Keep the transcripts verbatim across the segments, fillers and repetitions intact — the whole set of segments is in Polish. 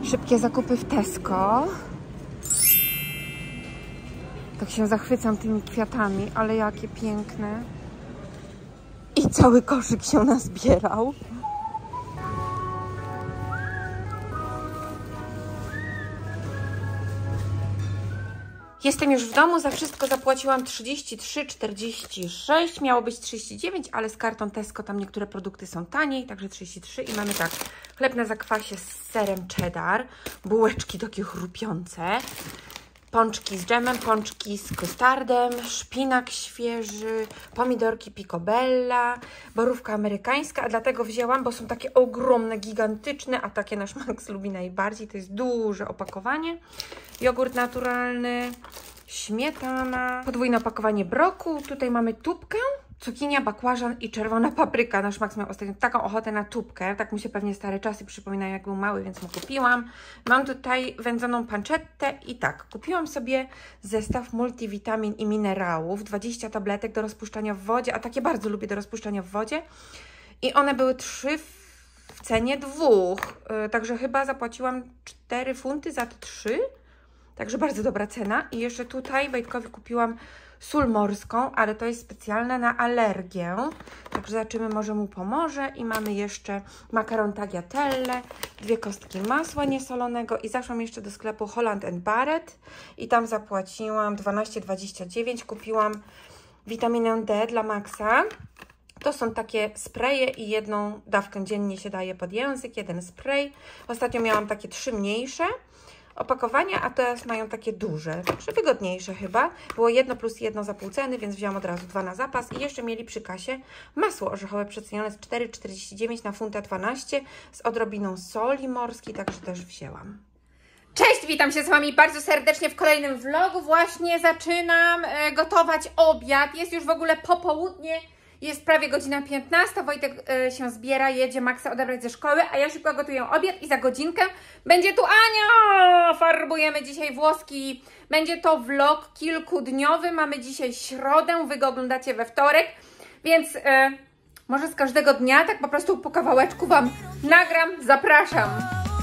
Szybkie zakupy w Tesco. Tak się zachwycam tymi kwiatami, ale jakie piękne. I cały koszyk się nazbierał. Jestem już w domu, za wszystko zapłaciłam trzydzieści trzy czterdzieści sześć, miało być trzydzieści dziewięć, ale z kartą Tesco tam niektóre produkty są taniej, także trzydzieści trzy i mamy tak, chleb na zakwasie z serem cheddar, bułeczki takie chrupiące, pączki z dżemem, pączki z kostardem, szpinak świeży, pomidorki picobella, borówka amerykańska, a dlatego wzięłam, bo są takie ogromne, gigantyczne, a takie nasz Max lubi najbardziej, to jest duże opakowanie, jogurt naturalny, śmietana, podwójne opakowanie broku, tutaj mamy tubkę, cukinia, bakłażan i czerwona papryka. Nasz Max miał ostatnio taką ochotę na tubkę, tak mu się pewnie stare czasy przypominają, jak był mały, więc mu kupiłam. Mam tutaj wędzoną pancettę i tak, kupiłam sobie zestaw multivitamin i minerałów, dwadzieścia tabletek do rozpuszczania w wodzie, a takie bardzo lubię do rozpuszczania w wodzie. I one były trzy w cenie dwóch, yy, także chyba zapłaciłam cztery funty za te trzy. Także bardzo dobra cena. I jeszcze tutaj Wojtkowi kupiłam sól morską, ale to jest specjalne na alergię. Także zobaczymy, może mu pomoże. I mamy jeszcze makaron tagliatelle, dwie kostki masła niesolonego i zaszłam jeszcze do sklepu Holland and Barrett i tam zapłaciłam dwanaście dwadzieścia dziewięć. Kupiłam witaminę D dla Maxa. To są takie spraye i jedną dawkę dziennie się daje pod język, jeden spray. Ostatnio miałam takie trzy mniejsze opakowania, a teraz mają takie duże, także wygodniejsze chyba. Było jedno plus jedno za pół ceny, więc wziąłam od razu dwa na zapas i jeszcze mieli przy kasie masło orzechowe przecenione z cztery czterdzieści dziewięć na funta dwanaście z odrobiną soli morskiej, także też wzięłam. Cześć, witam się z Wami bardzo serdecznie w kolejnym vlogu. Właśnie zaczynam e, gotować obiad, jest już w ogóle popołudnie. Jest prawie godzina piętnasta, Wojtek y, się zbiera, jedzie Maxa odebrać ze szkoły, a ja szybko gotuję obiad i za godzinkę będzie tu Ania! Farbujemy dzisiaj włoski. Będzie to vlog kilkudniowy, mamy dzisiaj środę, Wy go oglądacie we wtorek, więc y, może z każdego dnia, tak po prostu po kawałeczku Wam nagram, zapraszam.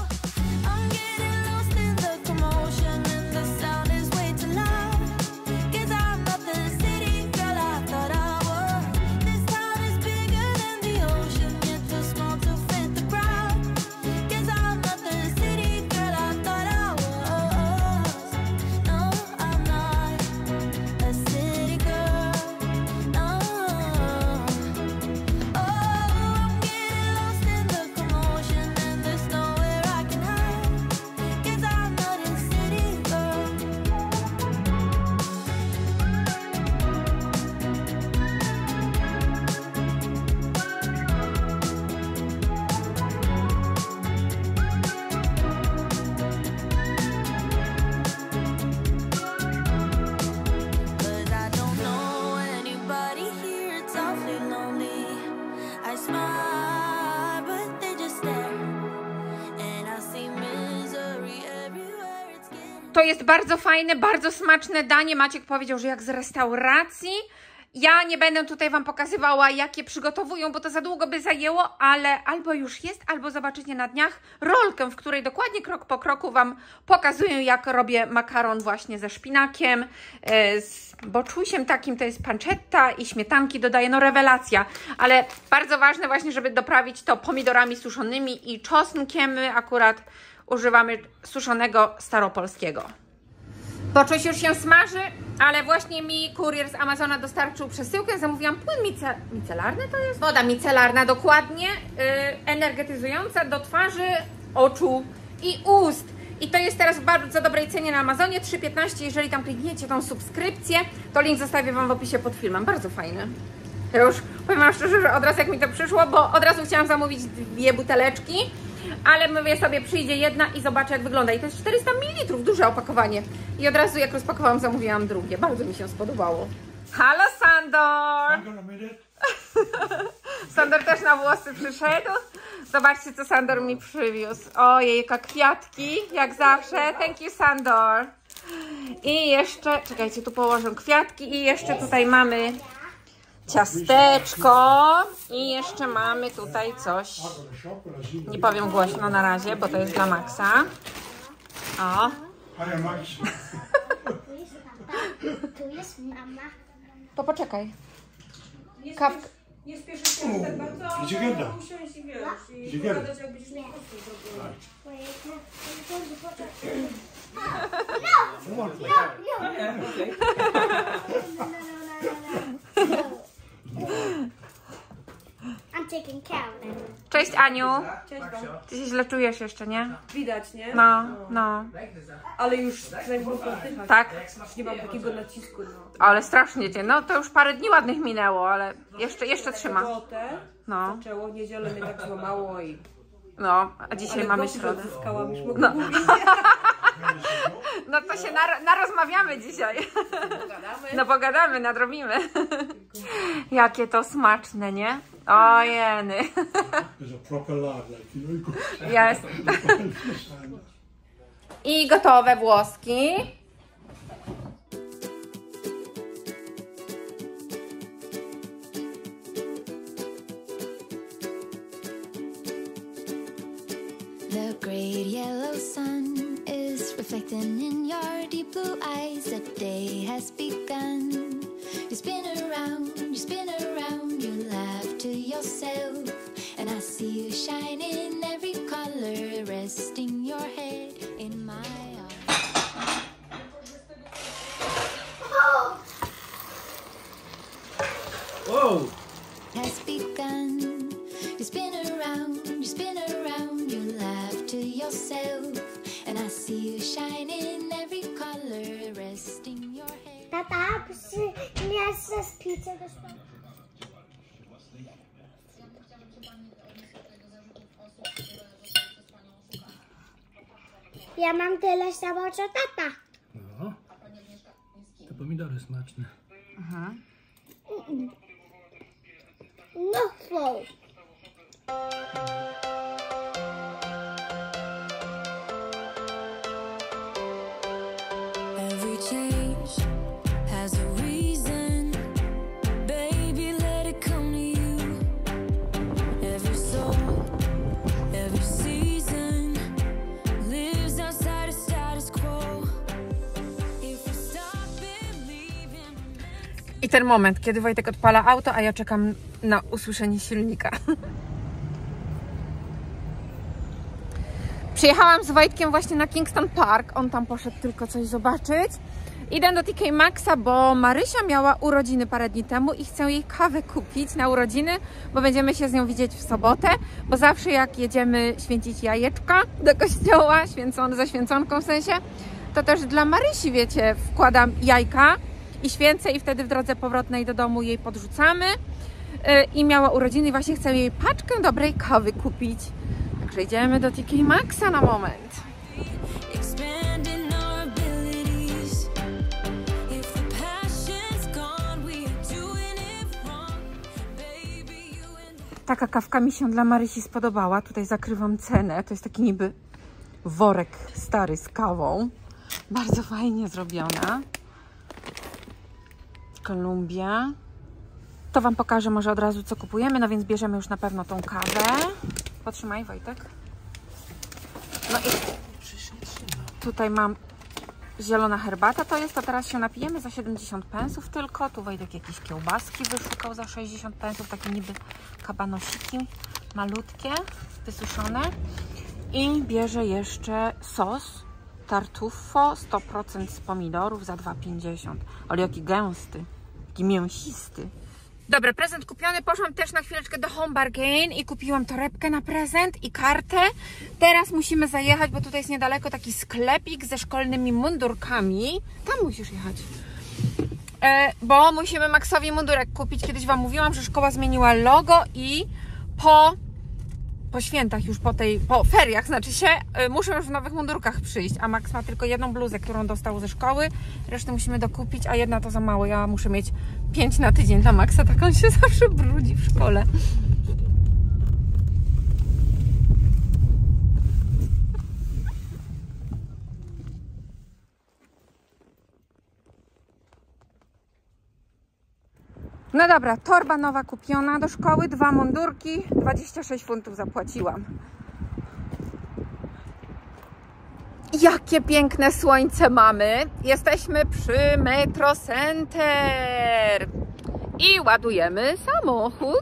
To jest bardzo fajne, bardzo smaczne danie. Maciek powiedział, że jak z restauracji. Ja nie będę tutaj Wam pokazywała, jakie przygotowują, bo to za długo by zajęło, ale albo już jest, albo zobaczycie na dniach rolkę, w której dokładnie krok po kroku Wam pokazuję, jak robię makaron właśnie ze szpinakiem, z boczusiem takim, to jest pancetta i śmietanki dodaję, no rewelacja. Ale bardzo ważne właśnie, żeby doprawić to pomidorami suszonymi i czosnkiem. My akurat używamy suszonego staropolskiego. Boczuś już się smaży, ale właśnie mi kurier z Amazona dostarczył przesyłkę. Zamówiłam płyn mice micelarny, to jest woda micelarna dokładnie, yy, energetyzująca do twarzy, oczu i ust. I to jest teraz w bardzo dobrej cenie na Amazonie, trzy piętnaście. Jeżeli tam klikniecie tą subskrypcję, to link zostawię Wam w opisie pod filmem. Bardzo fajny. Ja już powiem Wam szczerze, że od razu jak mi to przyszło, bo od razu chciałam zamówić dwie buteleczki, ale mówię sobie, przyjdzie jedna i zobaczę, jak wygląda. I to jest czterysta mililitrów, duże opakowanie. I od razu jak rozpakowałam, zamówiłam drugie. Bardzo mi się spodobało. Halo Sandor! Sandor też na włosy przyszedł. Zobaczcie, co Sandor mi przywiózł. Ojej, jaka kwiatki, jak zawsze. Thank you, Sandor. I jeszcze, czekajcie, tu położę kwiatki. I jeszcze tutaj mamy ciasteczko i jeszcze mamy tutaj coś, nie powiem głośno na razie, bo to jest dla Maxa. O. Tu jest mama. To poczekaj. Kawka. Nie spieszę się tak bardzo, ale usiąść i wiesz, i pogadać jak będziesz miał I'm taking care of them. Cześć Aniu. Cześć wam. Ty się źle czujesz jeszcze, nie? Widać, nie? No, no. Ale już przynajmniej mogę oddychać. Tak? Nie mam takiego nacisku, no. Ale strasznie cię. No to już parę dni ładnych minęło, ale jeszcze, jeszcze trzyma. Sobotę No, zaczęło, niedzielę mnie tak złamało i... no. A dzisiaj Ale mamy dobrze środę. odzyskałam, już mogę No. mówić. No to się nar narozmawiamy dzisiaj. Pogadamy. No pogadamy, nadrobimy. Jakie to smaczne, nie? O jeny. There's a proper lard, like, you know, you go Jest. I gotowe włoski. The great yellow sun is reflecting in your deep blue eyes. The day has begun. You spin around, you spin around, you laugh to yourself. And I see you shine in every color, resting your head in my arms. Whoa! Has begun. You spin around, you spin around, you laugh to yourself. And I see you shine in every color, resting your head. Tata,不是应该是披这个霜。Ja mam tyle samo co tata. No. Te pomidory smaczne. No full. Every change has a reason. Baby, let it come to you. Every soul, every season lives outside of status quo. If we stop believing. I ten moment, kiedy Wojtek odpala auto, a ja czekam na usłyszenie silnika. Przyjechałam z Wojtkiem właśnie na Kingston Park. On tam poszedł tylko coś zobaczyć. Idę do T K Maxxa, bo Marysia miała urodziny parę dni temu i chcę jej kawę kupić na urodziny, bo będziemy się z nią widzieć w sobotę, bo zawsze jak jedziemy święcić jajeczka do kościoła, święcone, ze święconką w sensie, to też dla Marysi, wiecie, wkładam jajka i święcę i wtedy w drodze powrotnej do domu jej podrzucamy. Yy, I miała urodziny i właśnie chcę jej paczkę dobrej kawy kupić. Także idziemy do T K Maxxa na moment. Expanding our abilities. If the passion's gone, we are doing it wrong. Baby, you and Taka kawka mi się dla Marysi spodobała. Tutaj zakrywam cenę. To jest taki niby worek stary z kawą. Bardzo fajnie zrobiona. Kolumbia. To Wam pokażę może od razu, co kupujemy. No więc bierzemy już na pewno tą kawę. Potrzymaj, Wojtek. No i tutaj mam zielona herbata. To jest, to teraz się napijemy za siedemdziesiąt pensów tylko. Tu Wojtek jakieś kiełbaski wyszukał za sześćdziesiąt pensów. Takie niby kabanosiki malutkie, wysuszone. I bierze jeszcze sos tartufo sto procent z pomidorów za dwa pięćdziesiąt. Ale jaki gęsty, jaki mięsisty. Dobra, prezent kupiony. Poszłam też na chwileczkę do Home Bargain i kupiłam torebkę na prezent i kartę. Teraz musimy zajechać, bo tutaj jest niedaleko taki sklepik ze szkolnymi mundurkami. Tam musisz jechać. E, bo musimy Maxowi mundurek kupić. Kiedyś Wam mówiłam, że szkoła zmieniła logo i po, po świętach, już po tej, po feriach, znaczy się, y, muszą już w nowych mundurkach przyjść. A Max ma tylko jedną bluzę, którą dostał ze szkoły. Resztę musimy dokupić, a jedna to za mało. Ja muszę mieć pięć na tydzień dla Maxa, tak on się zawsze brudzi w szkole. No dobra, torba nowa kupiona do szkoły, dwa mundurki, dwadzieścia sześć funtów zapłaciłam. Jakie piękne słońce mamy. Jesteśmy przy Metro Center i ładujemy samochód.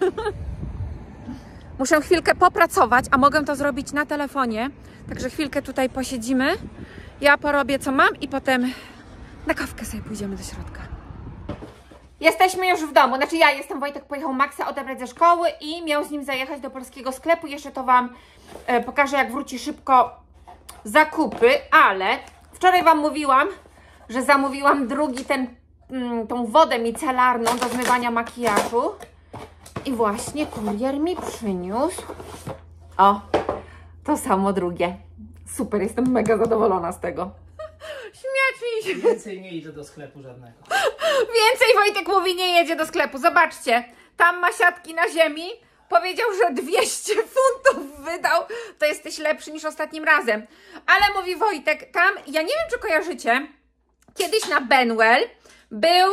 Muszę chwilkę popracować, a mogę to zrobić na telefonie. Także chwilkę tutaj posiedzimy. Ja porobię co mam i potem na kawkę sobie pójdziemy do środka. Jesteśmy już w domu. Znaczy ja jestem, Wojtek pojechał Maxa odebrać ze szkoły i miał z nim zajechać do polskiego sklepu. Jeszcze to Wam e, pokażę, jak wróci szybko zakupy, ale wczoraj Wam mówiłam, że zamówiłam drugi ten, mm, tą wodę micelarną do zmywania makijażu. I właśnie kurier mi przyniósł. O, to samo drugie. Super, jestem mega zadowolona z tego. Śmiać mi się. Więcej nie idę do sklepu żadnego. Więcej Wojtek mówi, nie jedzie do sklepu. Zobaczcie, tam ma siatki na ziemi. Powiedział, że dwieście funtów wydał. To jesteś lepszy niż ostatnim razem. Ale mówi Wojtek, tam, ja nie wiem, czy kojarzycie, kiedyś na Benwell był...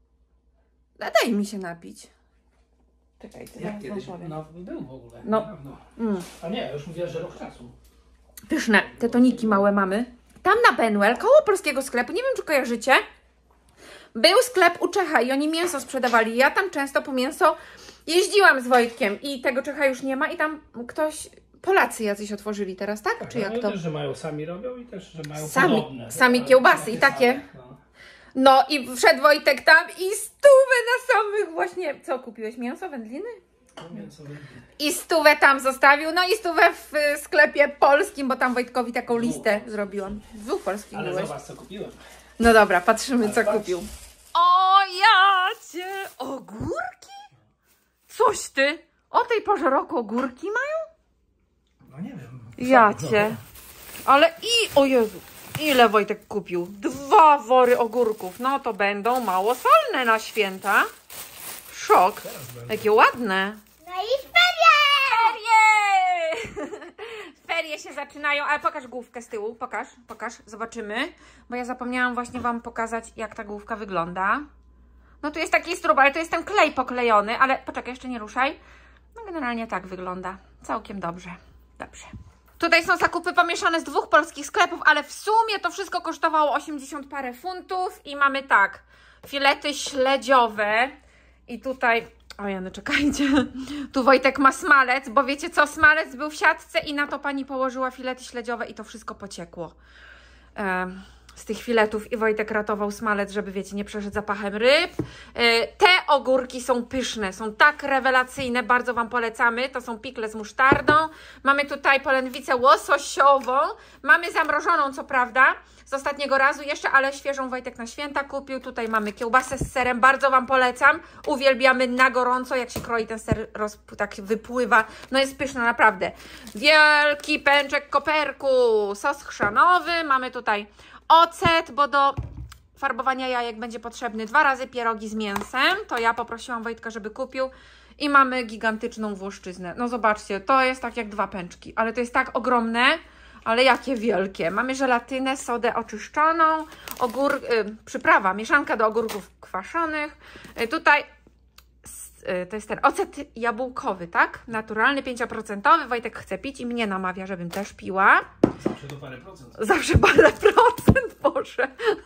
Daj mi się napić. Czekaj, to Jak kiedyś? No, był w ogóle. No. Mm. A nie, już mówiłaś, że rok czasu. Pyszne, te toniki małe mamy. Tam na Benwell, koło polskiego sklepu, nie wiem, czy kojarzycie, był sklep u Czecha i oni mięso sprzedawali. Ja tam często po mięso jeździłam z Wojtkiem i tego Czecha już nie ma i tam ktoś, Polacy jacyś otworzyli teraz, tak? Tak, czy jak no to? Też, że mają sami robią i też, że mają Sami, podobne. sami kiełbasy i takie. Same, no. No i wszedł Wojtek tam i stówę na samych właśnie, co kupiłeś? Mięso, wędliny? No, mięso wędliny. I stówę tam zostawił, no i stówę w y, sklepie polskim, bo tam Wojtkowi taką listę zrobiłam. Dwóch polskich Ale byłeś. zobacz, co kupiłem. No dobra, patrzymy, co patrz. kupił. O ja cię! Ogórki? Coś ty! O tej porze roku ogórki mają? No nie wiem. Ja cię. Ale i... O Jezu! Ile Wojtek kupił? Dwa wory ogórków. No to będą mało solne na święta. Szok. Jakie ładne. No i ferie! Ferie! Ferie się zaczynają, ale pokaż główkę z tyłu. Pokaż, pokaż, zobaczymy. Bo ja zapomniałam właśnie Wam pokazać, jak ta główka wygląda. No tu jest taki strób, ale to jest ten klej poklejony, ale poczekaj, jeszcze nie ruszaj. No generalnie tak wygląda. Całkiem dobrze. Dobrze. Tutaj są zakupy pomieszane z dwóch polskich sklepów, ale w sumie to wszystko kosztowało osiemdziesiąt parę funtów i mamy tak, filety śledziowe i tutaj, ojej, no czekajcie, tu Wojtek ma smalec, bo wiecie co, smalec był w siatce i na to pani położyła filety śledziowe i to wszystko pociekło um, z tych filetów i Wojtek ratował smalec, żeby wiecie, nie przeszedł zapachem ryb. E, te ogórki są pyszne, są tak rewelacyjne, bardzo Wam polecamy, to są pikle z musztardą. Mamy tutaj polędwicę łososiową, mamy zamrożoną co prawda, z ostatniego razu jeszcze, ale świeżą Wojtek na święta kupił. Tutaj mamy kiełbasę z serem, bardzo Wam polecam. Uwielbiamy na gorąco, jak się kroi ten ser, roz, tak wypływa. No jest pyszna, naprawdę. Wielki pęczek koperku, sos chrzanowy. Mamy tutaj ocet, bo do farbowania jajek będzie potrzebny dwa razy pierogi z mięsem. To ja poprosiłam Wojtka, żeby kupił. I mamy gigantyczną włoszczyznę. No zobaczcie, to jest tak jak dwa pęczki, ale to jest tak ogromne. Ale jakie wielkie. Mamy żelatynę, sodę oczyszczoną, ogór, y, przyprawa, mieszanka do ogórków kwaszonych. Y, tutaj y, to jest ten ocet jabłkowy, tak? Naturalny, pięć procent. Wojtek chce pić i mnie namawia, żebym też piła. Zawsze do parę procent. Zawsze parę procent, Boże.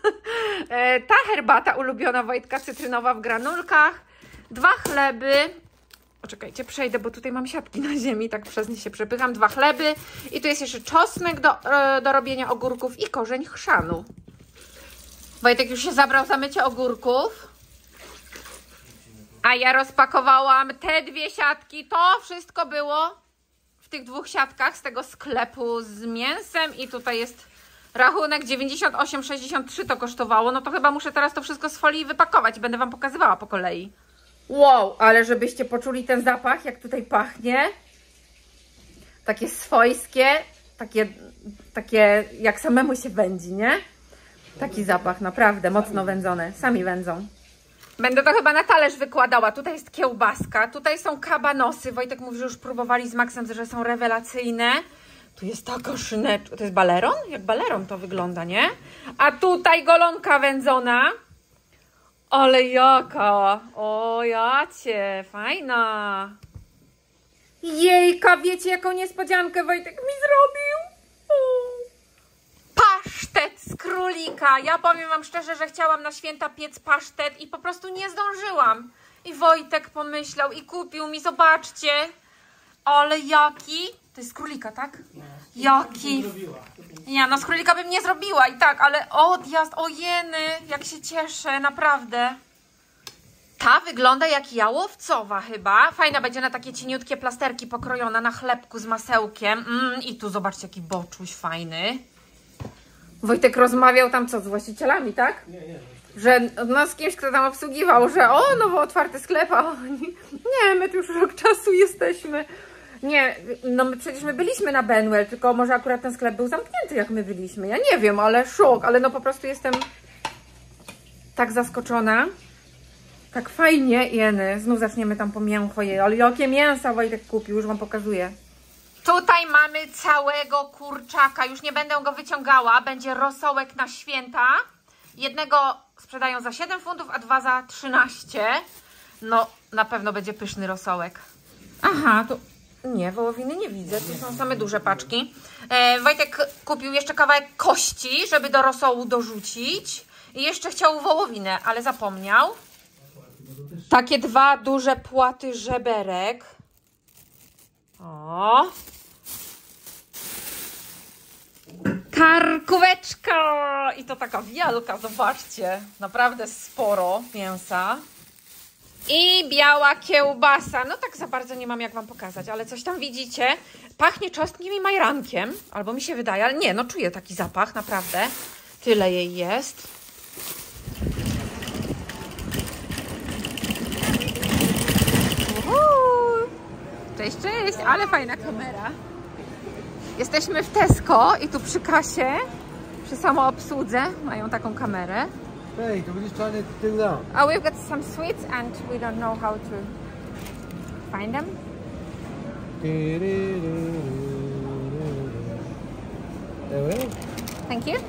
y, ta herbata ulubiona Wojtka, cytrynowa w granulkach. Dwa chleby. Poczekajcie, przejdę, bo tutaj mam siatki na ziemi, tak przez nie się przepycham. Dwa chleby i tu jest jeszcze czosnek do, e, do robienia ogórków i korzeń chrzanu. Wojtek już się zabrał za mycie ogórków. A ja rozpakowałam te dwie siatki. To wszystko było w tych dwóch siatkach z tego sklepu z mięsem i tutaj jest rachunek dziewięćdziesiąt osiem sześćdziesiąt trzy to kosztowało. No to chyba muszę teraz to wszystko z folii wypakować i będę Wam pokazywała po kolei. Wow, ale żebyście poczuli ten zapach, jak tutaj pachnie. Takie swojskie, takie, takie jak samemu się wędzi, nie? Taki zapach, naprawdę, mocno wędzone. Sami wędzą. Będę to chyba na talerz wykładała. Tutaj jest kiełbaska, tutaj są kabanosy. Wojtek mówi, że już próbowali z Maxem, że są rewelacyjne. Tu jest taka szyneczka. To jest baleron? Jak baleron to wygląda, nie? A tutaj golonka wędzona. Ale jaka? O, jacie, fajna. Jejka, wiecie jaką niespodziankę Wojtek mi zrobił? O. Pasztet z królika. Ja powiem wam szczerze, że chciałam na święta piec pasztet i po prostu nie zdążyłam. I Wojtek pomyślał i kupił mi, zobaczcie. Ale jaki? To jest z królika, tak? No, jaki? Ja, no z królika bym nie zrobiła i tak, ale odjazd, o jeny, jak się cieszę, naprawdę. Ta wygląda jak jałowcowa chyba. Fajna będzie na takie cieniutkie plasterki pokrojona na chlebku z masełkiem. Mm, I tu zobaczcie jaki boczuś fajny. Wojtek rozmawiał tam co, z właścicielami, tak? Nie, nie. Że no z kimś, kto tam obsługiwał, że o, nowo otwarty sklep, a oni, nie, my tu już rok czasu jesteśmy. Nie, no my przecież my byliśmy na Benwell, tylko może akurat ten sklep był zamknięty, jak my byliśmy. Ja nie wiem, ale szok, ale no po prostu jestem tak zaskoczona. Tak fajnie, jeny, znów zaczniemy tam po mięcho je, ale jakie mięsa Wojtek kupił, już wam pokazuję. Tutaj mamy całego kurczaka, już nie będę go wyciągała, będzie rosołek na święta. Jednego sprzedają za siedem funtów, a dwa za trzynaście. No, na pewno będzie pyszny rosołek. Aha, to nie, wołowiny nie widzę, to są same duże paczki. E, Wojtek kupił jeszcze kawałek kości, żeby do rosołu dorzucić. I jeszcze chciał wołowinę, ale zapomniał. Takie dwa duże płaty żeberek. O! Karkóweczka! I to taka wielka, zobaczcie. Naprawdę sporo mięsa. I biała kiełbasa. No tak za bardzo nie mam jak wam pokazać, ale coś tam widzicie. Pachnie czosnkiem i majrankiem. Albo mi się wydaje, ale nie, no czuję taki zapach, naprawdę. Tyle jej jest. Uhu. Cześć, cześć, ale fajna kamera. Jesteśmy w Tesco i tu przy kasie, przy samoobsłudze mają taką kamerę. Hey, can we just try to do that? Oh, we've got some sweets and we don't know how to find them. There we go. Thank you.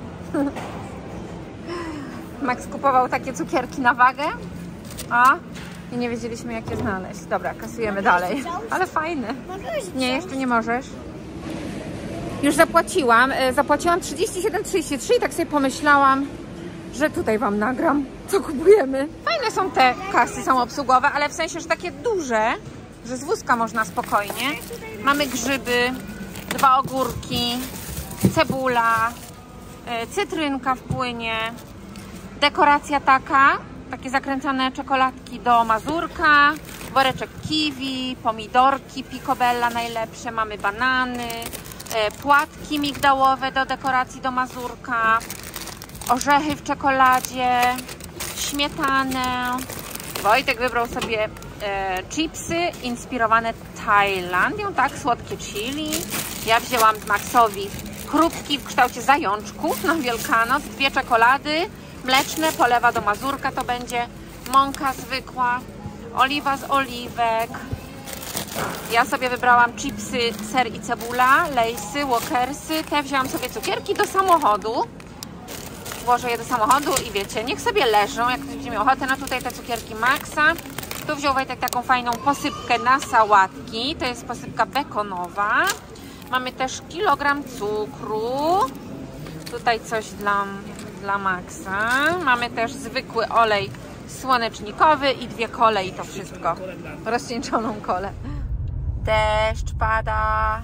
Max kupował takie cukierki na wagę, a i nie wiedzieliśmy jak je znaleźć. Dobra, kasujemy dalej. Ale fajne. Nie, jeszcze nie możesz. Już zapłaciłam. Zapłaciłam trzydzieści siedem trzydzieści trzy i tak sobie pomyślałam, że tutaj wam nagram, co kupujemy. Fajne są te kasy samoobsługowe, ale w sensie, że takie duże, że z wózka można spokojnie. Mamy grzyby, dwa ogórki, cebula, cytrynka w płynie, dekoracja taka, takie zakręcone czekoladki do mazurka, woreczek kiwi, pomidorki picobella najlepsze, mamy banany, płatki migdałowe do dekoracji do mazurka, orzechy w czekoladzie, śmietanę. Wojtek wybrał sobie e, chipsy inspirowane Tajlandią, tak, słodkie chili. Ja wzięłam Maxowi chrupki w kształcie zajączków na Wielkanoc, dwie czekolady mleczne, polewa do mazurka to będzie, mąka zwykła, oliwa z oliwek. Ja sobie wybrałam chipsy, ser i cebula, lejsy, walkersy. Te wzięłam sobie cukierki do samochodu. Włożę je do samochodu i wiecie, niech sobie leżą, jak ktoś będzie miał ochotę. No tutaj te cukierki Maxa. Tu wziął Wojtek taką fajną posypkę na sałatki. To jest posypka bekonowa. Mamy też kilogram cukru. Tutaj coś dla, dla Maxa. Mamy też zwykły olej słonecznikowy i dwie kole i to wszystko. Rozcieńczoną kolę. Deszcz pada.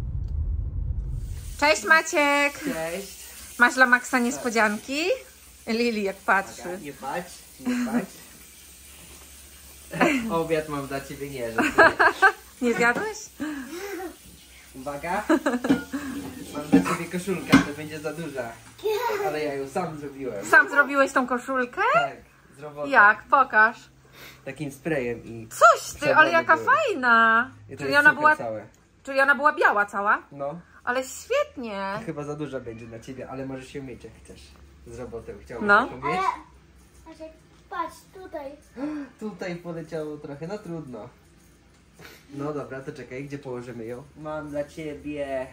Cześć Maciek. Cześć. Masz dla Maxa niespodzianki? Lili jak patrzy. Nie patrz, nie patrz. Obiad mam dla ciebie, nie, że Nie zjadłeś? Uwaga. Mam dla ciebie koszulkę, to będzie za duża. Ale ja ją sam zrobiłem. Sam zrobiłeś tą koszulkę? Tak, z roboty. Jak? Pokaż. Takim sprayem i... Coś ty, ale jaka były. fajna. I to Czyli jest ona, super była, całe. czyli ona była biała cała? No, Ale świetnie. chyba za duża będzie dla ciebie, ale możesz się mieć jak chcesz. Z roboty chciałbym No. taką mieć. Maciek, patrz, tutaj. Tutaj poleciało trochę, no trudno. No dobra, to czekaj, gdzie położymy ją? Mam dla ciebie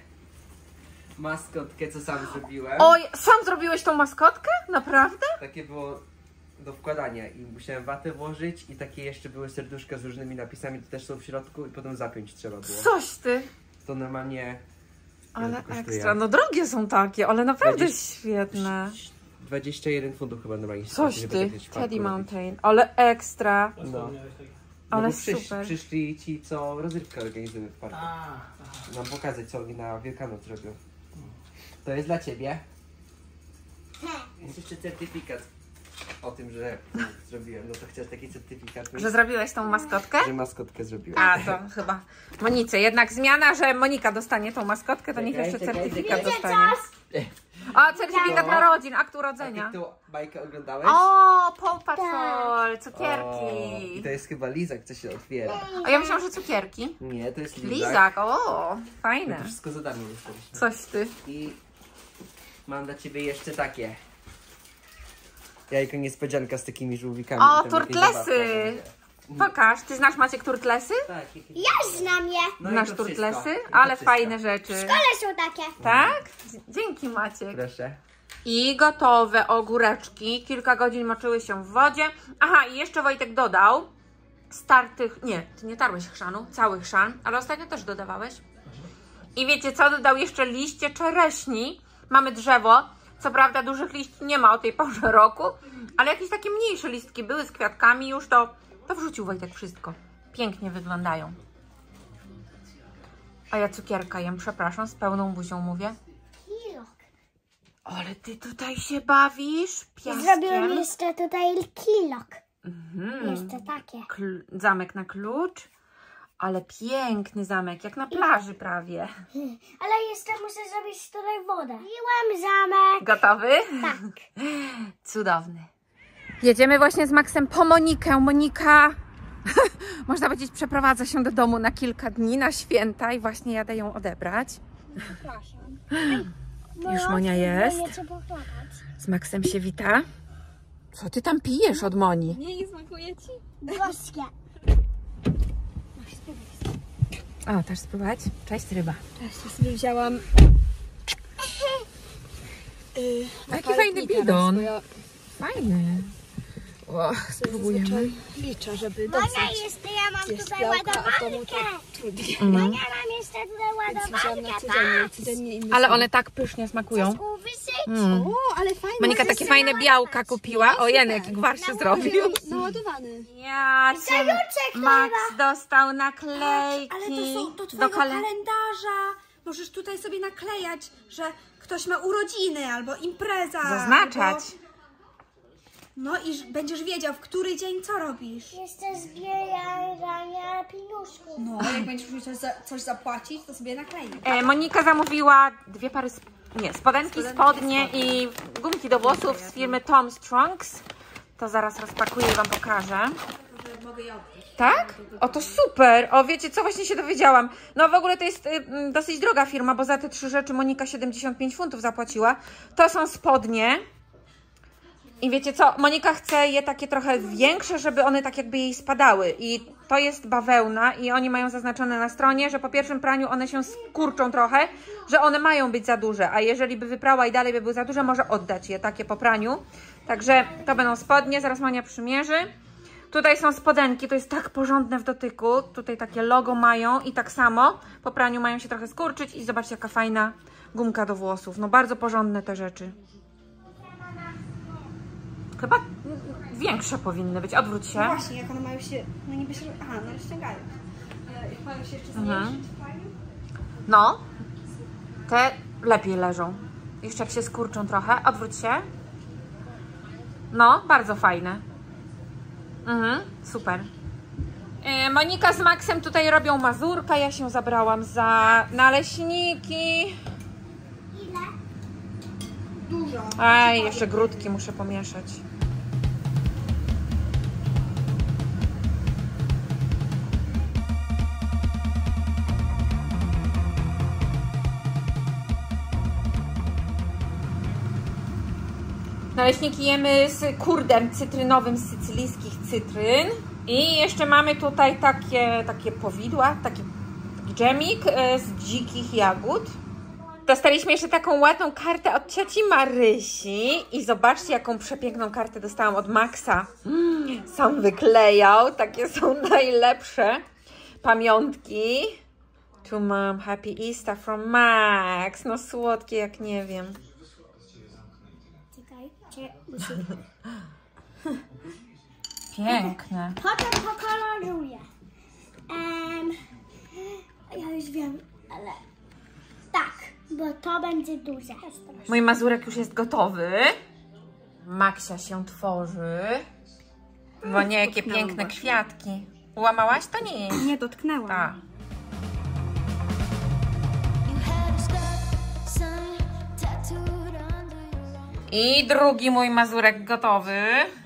maskotkę, co sam zrobiłem. Oj, sam zrobiłeś tą maskotkę? Naprawdę? Takie było do wkładania i musiałem watę włożyć i takie jeszcze były serduszka z różnymi napisami, to też są w środku i potem zapiąć trzeba było. Coś ty. To normalnie... Ale ekstra, no drogie są takie, ale naprawdę dwadzieścia świetne. dwadzieścia jeden funtów chyba normalnie. Coś ty, Teddy Mountain, ale ekstra. No. No. No Ale bo przysz, super. przyszli ci, co rozrywkę organizują w parku. A, a. Nam pokazać, co oni na Wielkanoc robią. To jest dla ciebie. Jest jeszcze certyfikat o tym, że zrobiłem. No to chciałeś taki certyfikat mieć, Że zrobiłeś tą maskotkę? że maskotkę zrobiłem. A, to chyba Monice. Jednak zmiana, że Monika dostanie tą maskotkę, to niech Czekaj, jeszcze czekaj, certyfikat czekaj. dostanie. O, certyfikat No. narodzin, akt A urodzenia. ty tą bajkę oglądałeś? O, Paw Patrol, O, I cukierki. to jest chyba lizak, co się otwiera. A ja myślałam, że cukierki. Nie, to jest lizak. Lizak, o, To fajne. wszystko za darmo dostaliśmy. Coś ty. I mam dla ciebie jeszcze takie. Jajko niespodzianka z takimi żółwikami. O, Tam jakieś turtlesy. zabawka będzie. Pokaż, ty znasz Maciek turtlesy? Tak, jakieś... Ja znam je. No i Znasz to turtlesy? wszystko. I to Ale wszystko. fajne rzeczy. Ale są takie. Tak? Dzięki Maciek. Proszę. I gotowe ogóreczki. Kilka godzin moczyły się w wodzie. Aha, i jeszcze Wojtek dodał startych... Nie, ty nie tarłeś chrzanu, cały chrzan, ale ostatnio też dodawałeś. I wiecie co? Dodał jeszcze liście czereśni. Mamy drzewo. Co prawda dużych liści nie ma o tej porze roku, ale jakieś takie mniejsze listki były z kwiatkami już, to, to wrzucił Wojtek wszystko. Pięknie wyglądają. A ja cukierka jem, przepraszam, z pełną buzią mówię. Kilok. Ale ty tutaj się bawisz piaskiem. Zrobiłem jeszcze tutaj kilok. Mhm. Jeszcze takie. Kl- zamek na klucz. Ale piękny zamek, jak na plaży prawie. Ale jeszcze muszę zrobić tutaj wodę. Piłam zamek. Gotowy? Tak. Cudowny. Jedziemy właśnie z Maxem po Monikę. Monika, można powiedzieć, przeprowadza się do domu na kilka dni, na święta i właśnie jadę ją odebrać. Już Monia jest. Z Maxem się wita. Co ty tam pijesz od Moni? Nie, nie smakuje ci? Goskie. O, też spróbować? Cześć ryba. Ja sobie wzięłam yy, Jaki fajny bidon. Teraz, bo ja Fajny. O, spróbujemy. zazwyczaj liczę, żeby Monia, dostać jeszcze ja mam jest tutaj białka, a w domu ładowarkę. to trudniej. Monia, mam jeszcze tutaj Więc wzięłam na ładowarkę. codziennie, codziennie inne Ale są. one tak pysznie smakują. Chcesz uwysyć? Mm. O, ale fajne. Monika takie fajne białka kupiła. O, Jen, jaki gwar się zrobił. Naładowany. Ja cię, Max dostał naklejki Ale to są do do twojego kale... kalendarza. Możesz tutaj sobie naklejać, że ktoś ma urodziny albo impreza. Zaznaczać. Albo... No i ż- będziesz wiedział, w który dzień co robisz. Jeszcze zbierania pieniążków. No, jak będziesz musiał za, coś zapłacić, to sobie naklej. E, Monika zamówiła dwie pary, sp... nie, spodenki, spodnie i gumki do włosów z firmy Tom Strongs. To zaraz rozpakuję i Wam pokażę. Mogę je oddać. Tak? O, to super! O, wiecie co, właśnie się dowiedziałam. No w ogóle to jest y, dosyć droga firma, bo za te trzy rzeczy Monika siedemdziesiąt pięć funtów zapłaciła. To są spodnie. I wiecie co, Monika chce je takie trochę większe, żeby one tak jakby jej spadały. I to jest bawełna i oni mają zaznaczone na stronie, że po pierwszym praniu one się skurczą trochę, że one mają być za duże. A jeżeli by wyprała i dalej by były za duże, może oddać je takie po praniu. Także to będą spodnie, zaraz Monia przymierzy. Tutaj są spodenki, to jest tak porządne w dotyku. Tutaj takie logo mają i tak samo po praniu mają się trochę skurczyć. I zobaczcie, jaka fajna gumka do włosów. No bardzo porządne te rzeczy. Chyba większe powinny być. Odwróć się. No właśnie, jak one mają się, no niby się, aha, no rozciągają. Ale jak mają się jeszcze zmniejszyć, Mhm. fajnie? No, te lepiej leżą. Jeszcze jak się skurczą trochę. Odwróć się. No, bardzo fajne. Mhm, super. E, Monika z Maxem tutaj robią mazurka. Ja się zabrałam za naleśniki. Ile? Dużo. Aj, jeszcze grudki muszę pomieszać. Naleśniki jemy z kurdem cytrynowym z sycylijskich cytryn. I jeszcze mamy tutaj takie, takie powidła, taki, taki dżemik z dzikich jagód. Dostaliśmy jeszcze taką ładną kartę od cioci Marysi i zobaczcie, jaką przepiękną kartę dostałam od Maxa. Mm, sam wyklejał, takie są najlepsze pamiątki. To mom, happy Easter from Max. No słodkie jak nie wiem. Czekaj, czekaj. Piękne. Potem pokoloruję. Um, ja już wiem, ale tak, bo to będzie duże. Mój mazurek już jest gotowy. Maxia się tworzy. Bo nie, jakie Dotknęłam piękne właśnie. kwiatki. Łamałaś? To nie jest. Nie dotknęłam. Tak. You had a stop sign tattooed under your arm. I drugi mój mazurek gotowy.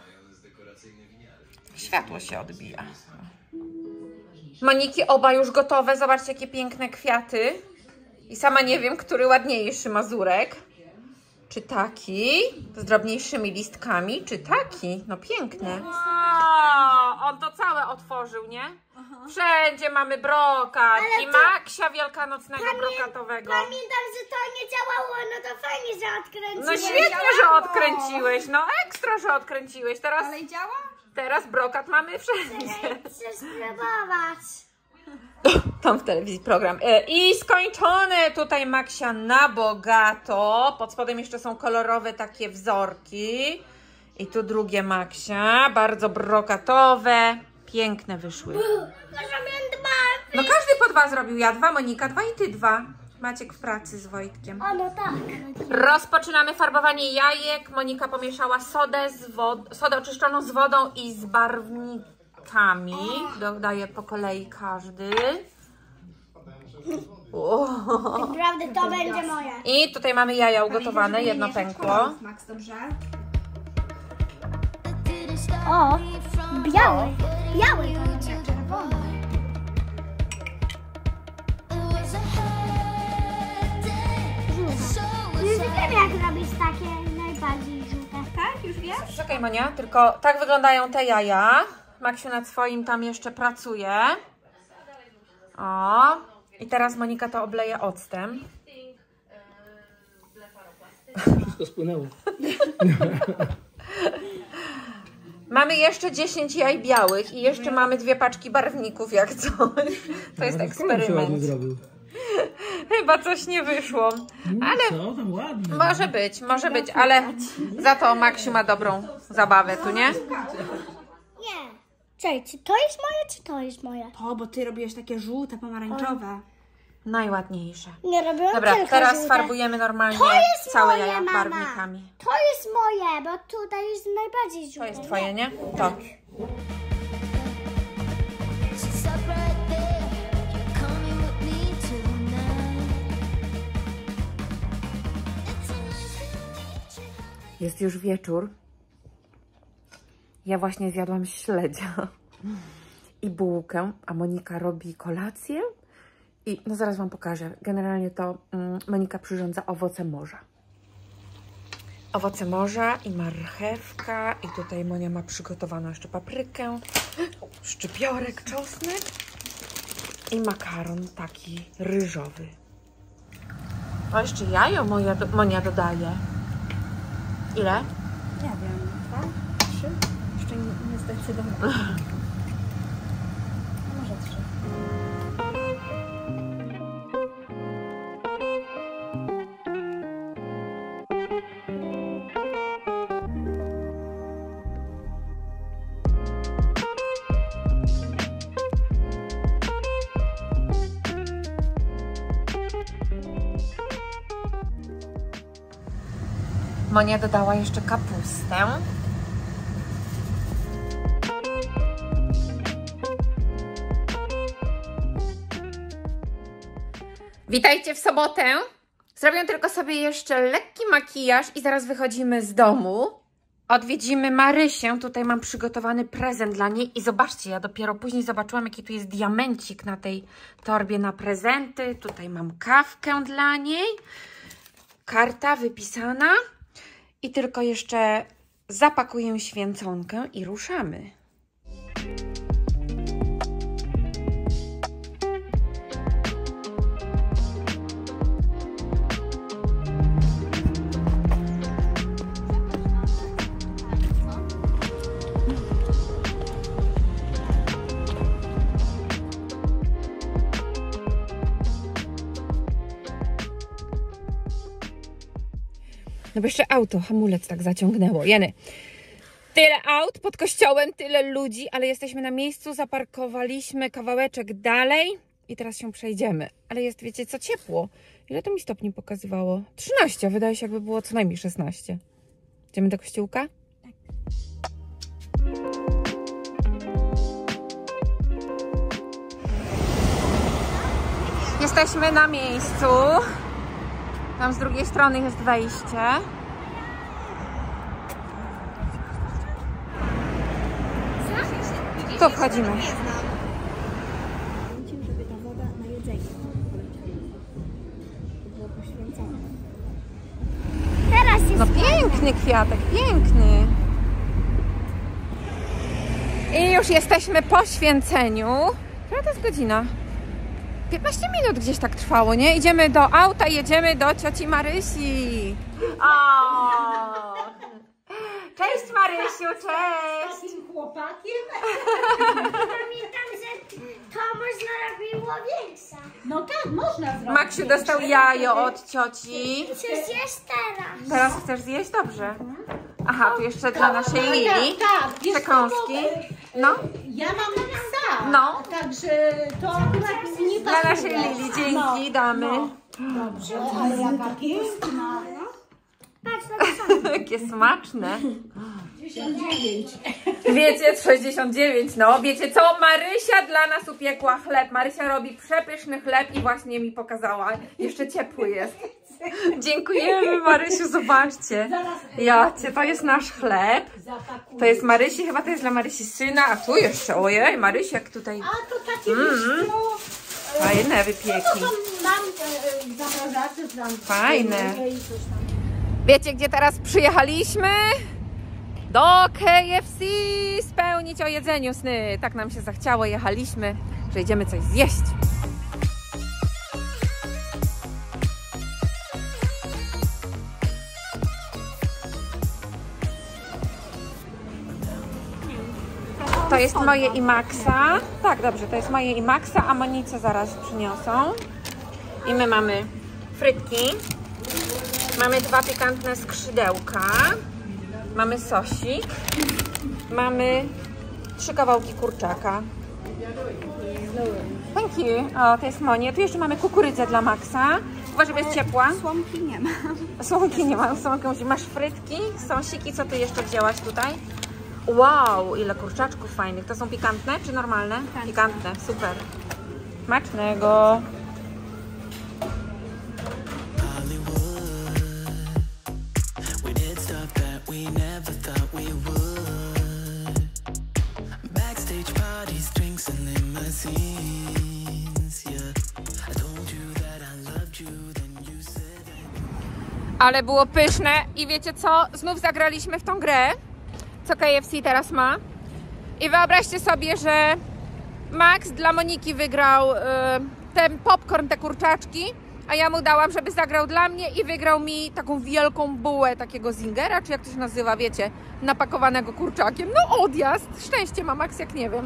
Światło się odbija. Moniki oba już gotowe. Zobaczcie, jakie piękne kwiaty. I sama nie wiem, który ładniejszy mazurek. Czy taki, z drobniejszymi listkami, czy taki. No piękny. Wow, on to całe otworzył, nie? Wszędzie mamy brokat i Maxia wielkanocnego brokatowego. Pamiętam, że to nie działało, no to fajnie, że odkręciłem. No świetnie, że odkręciłeś. No ekstra, że odkręciłeś. Teraz, Ale działa? teraz brokat mamy wszędzie. Chcę spróbować. Tam w telewizji program. E, I skończone tutaj Maxia na bogato. Pod spodem jeszcze są kolorowe takie wzorki. I tu drugie Maxia. Bardzo brokatowe. Piękne wyszły. Możemy dwa. No każdy po dwa zrobił. Ja dwa, Monika dwa i ty dwa. Maciek w pracy z Wojtkiem. O, no tak. Rozpoczynamy farbowanie jajek. Monika pomieszała sodę, z wod sodę oczyszczoną z wodą i z barwnikami. Dodaję po kolei każdy. O. Naprawdę to będzie moje. I tutaj mamy jaja ugotowane. Jedno pękło. Max, dobrze? Didn't stop O, me from biały. Biały you to to będzie. the bone. It was a hard day, and so was Już I. wiem, jak robić takie najbardziej żółte. Tak, już wiesz? Czekaj, Monia, tylko tak wyglądają te jaja. Maksiu nad swoim tam jeszcze pracuje. O. I teraz Monika to obleje octem. Wszystko spłynęło. Mamy jeszcze dziesięć jaj białych i jeszcze mamy dwie paczki barwników, jak coś. To jest Nawet kolor się ładnie eksperyment. zrobił. Chyba coś nie wyszło. Ale Co tam ładnie. może być, może być, ale za to Maksiu ma dobrą zabawę, tu nie? Nie. Czekaj, czy to jest moje, czy to jest moje? To, bo ty robiłeś takie żółte, pomarańczowe. Najładniejsze. Nie robiłam Dobra, tylko teraz żółte. farbujemy normalnie To jest całe moje, jaja mama. barwnikami. To jest moje, bo tutaj jest najbardziej żółte. To jest twoje, nie? To. So stop right there. You're coming with me tonight. It's so nice to meet you. Jest już wieczór. Ja właśnie zjadłam śledzia i bułkę, a Monika robi kolację. I no zaraz wam pokażę. Generalnie to mm, Monika przyrządza owoce morza. Owoce morza i marchewka. I tutaj Monia ma przygotowaną jeszcze paprykę, szczypiorek, czosnek i makaron taki ryżowy. O, jeszcze jajo moja do, Monia dodaje. Ile? Nie wiem, dwa, trzy? Jeszcze nie, nie zdecydowałam. Może trzy. Monia dodała jeszcze kapustę. Witajcie w sobotę. Zrobię tylko sobie jeszcze lekki makijaż i zaraz wychodzimy z domu. Odwiedzimy Marysię. Tutaj mam przygotowany prezent dla niej. I zobaczcie, ja dopiero później zobaczyłam, jaki tu jest diamencik na tej torbie na prezenty. Tutaj mam kawkę dla niej. Karta wypisana. I tylko jeszcze zapakuję święconkę i ruszamy. No bo jeszcze auto, hamulec tak zaciągnęło. Jeny. Tyle aut pod kościołem, tyle ludzi, ale jesteśmy na miejscu, zaparkowaliśmy kawałeczek dalej i teraz się przejdziemy. Ale jest, wiecie co, ciepło. Ile to mi stopni pokazywało? trzynaście, wydaje się jakby było co najmniej szesnaście. Idziemy do kościółka? Jesteśmy na miejscu. Tam z drugiej strony jest wejście. Tu wchodzimy. Żeby ta woda na jedzenie było poświęcone. Teraz jest No piękny kwiatek, piękny. I już jesteśmy po święceniu. Która to jest godzina? piętnaście minut gdzieś tak trwało, nie? Idziemy do auta, jedziemy do cioci Marysi. O! Cześć Marysiu, cześć! takim chłopakiem. Pamiętam, że to można robiło większe. No tak, można zrobić. Maksiu dostał jajo od cioci. Chcesz zjeść teraz? Teraz chcesz zjeść? Dobrze. Aha, tu jeszcze dla naszej Lili Tak, tak. Wiesz, przekąski. bo, No. Ja mam psa. No. Także to akurat nie Dla pasuje. naszej Lili, dzięki, damy. Dobrze, ale jaka piękna. Patrz, napisane. Jakie smaczne. sześćdziesiąt dziewięć. Wiecie, sześćdziesiąt dziewięć, no. Wiecie co? Marysia dla nas upiekła chleb. Marysia robi przepyszny chleb i właśnie mi pokazała. Jeszcze ciepły jest. Dziękujemy, Marysiu, zobaczcie. Jacie, to jest nasz chleb. To jest Marysi, chyba to jest dla Marysi syna, a tu jeszcze, ojej, Marysia jak tutaj. A to takie Mm. mm. Fajne wypieki. No to mam e, w zamrażarce tam. Fajne. i coś tam. Wiecie, gdzie teraz przyjechaliśmy? Do K F C spełnić o jedzeniu sny. Tak nam się zachciało, jechaliśmy, że idziemy coś zjeść. To jest moje i Maxa. Tak, dobrze, to jest moje i Maxa, a Monice zaraz przyniosą. I my mamy frytki. Mamy dwa pikantne skrzydełka. Mamy sosik. Mamy trzy kawałki kurczaka. Thank you. O, to jest Monia. Tu jeszcze mamy kukurydzę dla Maxa. Uważaj, bo jest ciepła. Słomki nie ma. Słomki nie ma. Słomki musi. Masz frytki, sosiki. Co ty jeszcze wzięłaś tutaj? Wow, ile kurczaczków fajnych. To są pikantne czy normalne? Pikantne. Pikantne. Super. Smacznego. Ale było pyszne i wiecie co? Znów zagraliśmy w tą grę, co K F C teraz ma. I wyobraźcie sobie, że Max dla Moniki wygrał y, ten popcorn, te kurczaczki, a ja mu dałam, żeby zagrał dla mnie i wygrał mi taką wielką bułę takiego zingera, czy jak to się nazywa, wiecie, napakowanego kurczakiem. No odjazd, szczęście ma Max, jak nie wiem.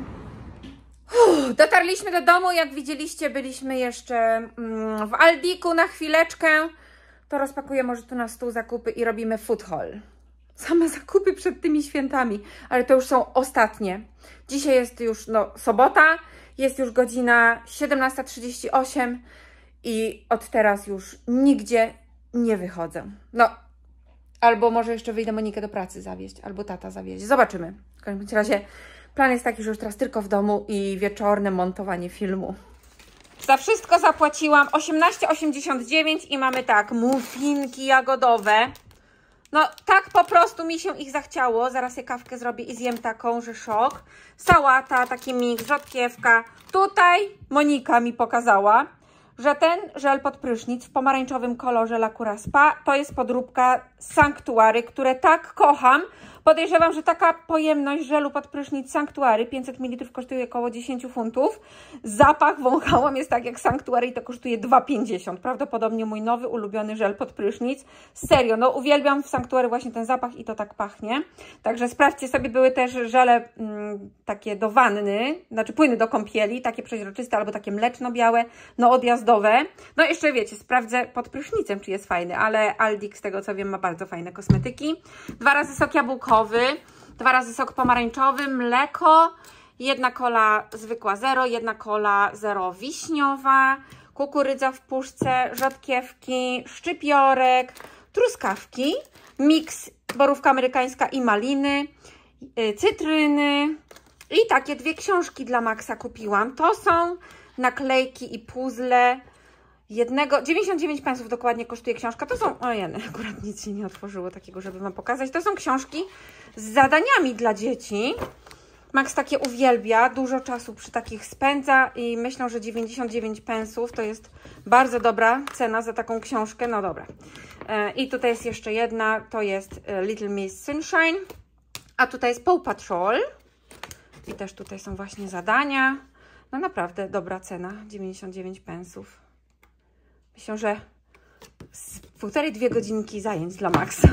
Uff, dotarliśmy do domu, jak widzieliście, byliśmy jeszcze mm, w Aldiku na chwileczkę. To rozpakuję może tu na stół zakupy i robimy food haul. Same zakupy przed tymi świętami, ale to już są ostatnie. Dzisiaj jest już no, sobota, jest już godzina siedemnasta trzydzieści osiem i od teraz już nigdzie nie wychodzę. No, albo może jeszcze wyjdę Monikę do pracy zawieźć, albo tata zawieźć. Zobaczymy. W każdym razie plan jest taki, że już teraz tylko w domu i wieczorne montowanie filmu. Za wszystko zapłaciłam osiemnaście osiemdziesiąt dziewięć i mamy tak, muffinki jagodowe. No tak po prostu mi się ich zachciało. Zaraz je kawkę zrobię i zjem taką, że szok. Sałata, taki miks, rzodkiewka. Tutaj Monika mi pokazała, że ten żel pod prysznic w pomarańczowym kolorze La Cura Spa to jest podróbka Sanctuary, które tak kocham. Podejrzewam, że taka pojemność żelu pod prysznic Sanctuary pięćset mililitrów kosztuje około dziesięć funtów. Zapach wąchałam jest tak jak Sanctuary i to kosztuje dwa pięćdziesiąt. Prawdopodobnie mój nowy ulubiony żel pod prysznic. Serio, no uwielbiam w Sanctuary właśnie ten zapach i to tak pachnie. Także sprawdźcie sobie, były też żele mm, takie do wanny, znaczy płyny do kąpieli, takie przeźroczyste albo takie mleczno-białe, no odjazdowe. No jeszcze wiecie, sprawdzę pod prysznicem, czy jest fajny, ale Aldik z tego co wiem ma bardzo bardzo fajne kosmetyki. Dwa razy sok jabłkowy, dwa razy sok pomarańczowy, mleko, jedna kola zwykła zero, jedna kola zero wiśniowa, kukurydza w puszce, rzodkiewki, szczypiorek, truskawki, miks borówka amerykańska i maliny, cytryny i takie dwie książki dla Maxa kupiłam. To są naklejki i puzzle jednego, dziewięćdziesiąt dziewięć pensów dokładnie kosztuje książka. To są, ojej, akurat nic się nie otworzyło takiego, żeby Wam pokazać. To są książki z zadaniami dla dzieci. Max takie uwielbia, dużo czasu przy takich spędza i myślę, że dziewięćdziesiąt dziewięć pensów to jest bardzo dobra cena za taką książkę. No dobra. I tutaj jest jeszcze jedna, to jest Little Miss Sunshine, a tutaj jest Paw Patrol i też tutaj są właśnie zadania. No naprawdę dobra cena, dziewięćdziesiąt dziewięć pensów. Myślę, że z półtorej, dwie godzinki zajęć dla Maxa.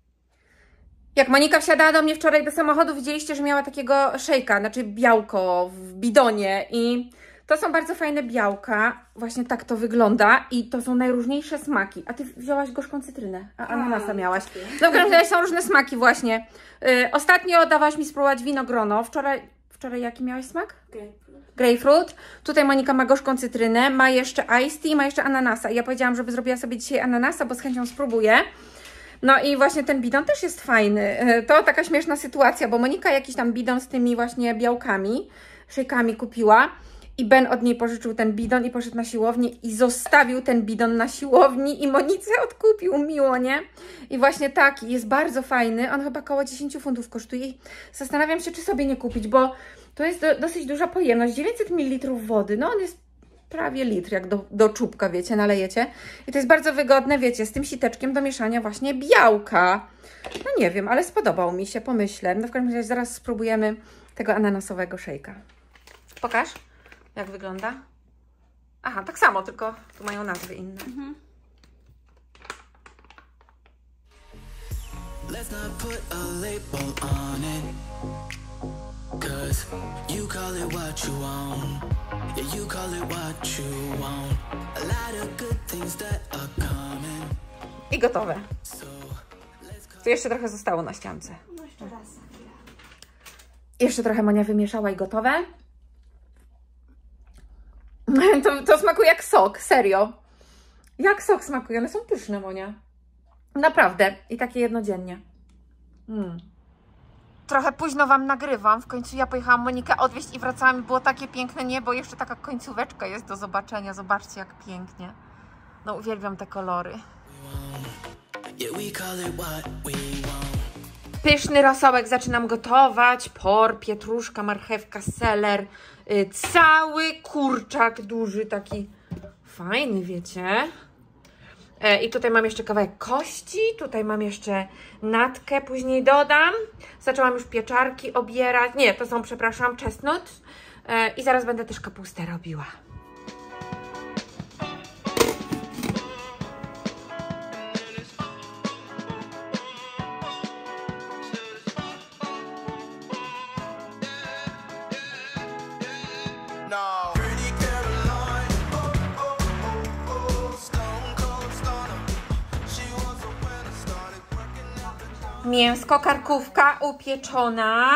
Jak Monika wsiadała do mnie wczoraj do samochodu, widzieliście, że miała takiego szejka, znaczy białko w bidonie i to są bardzo fajne białka, właśnie tak to wygląda i to są najróżniejsze smaki. A Ty wzięłaś gorzką cytrynę, a ananasa miałaś. No w każdym razie są różne smaki właśnie. Yy, ostatnio dawałaś mi spróbować winogrono, wczoraj, wczoraj jaki miałaś smak? Grapefruit. Grapefruit. Tutaj Monika ma gorzką cytrynę, ma jeszcze iced tea, ma jeszcze ananasa. I ja powiedziałam, żeby zrobiła sobie dzisiaj ananasa, bo z chęcią spróbuję. No i właśnie ten bidon też jest fajny. To taka śmieszna sytuacja, bo Monika jakiś tam bidon z tymi właśnie białkami, szejkami kupiła i Ben od niej pożyczył ten bidon i poszedł na siłownię i zostawił ten bidon na siłowni i Monice odkupił, miło, nie? I właśnie taki, jest bardzo fajny, on chyba około dziesięć funtów kosztuje i zastanawiam się, czy sobie nie kupić, bo to jest do, dosyć duża pojemność, dziewięćset mililitrów wody, no on jest prawie litr, jak do, do czubka, wiecie, nalejecie. I to jest bardzo wygodne, wiecie, z tym siteczkiem do mieszania właśnie białka. No nie wiem, ale spodobał mi się, pomyślę. No w każdym razie zaraz spróbujemy tego ananasowego szejka. Pokaż, jak wygląda. Aha, tak samo, tylko tu mają nazwy inne. Mhm. Let's not put a label on it, 'cause you call it what you want. Yeah, you call it what you want. A lot of good things that are coming. I gotowe. Tu jeszcze trochę zostało na ściance. No jeszcze raz. Jeszcze trochę Monia wymieszała i gotowe. To, to smakuje jak sok, serio. Jak sok smakuje, one są pyszne, Monia. Naprawdę. I takie jednodziennie. Mm. Trochę późno Wam nagrywam, w końcu ja pojechałam Monikę odwieźć i wracałam i było takie piękne niebo, jeszcze taka końcóweczka jest do zobaczenia, zobaczcie jak pięknie. No uwielbiam te kolory. Pyszny rosołek zaczynam gotować, por, pietruszka, marchewka, seler, yy, cały kurczak duży, taki fajny, wiecie. I tutaj mam jeszcze kawałek kości, tutaj mam jeszcze natkę, później dodam. Zaczęłam już pieczarki obierać, nie, to są, przepraszam, czesnut. I zaraz będę też kapustę robiła. Mięsko, karkówka upieczona,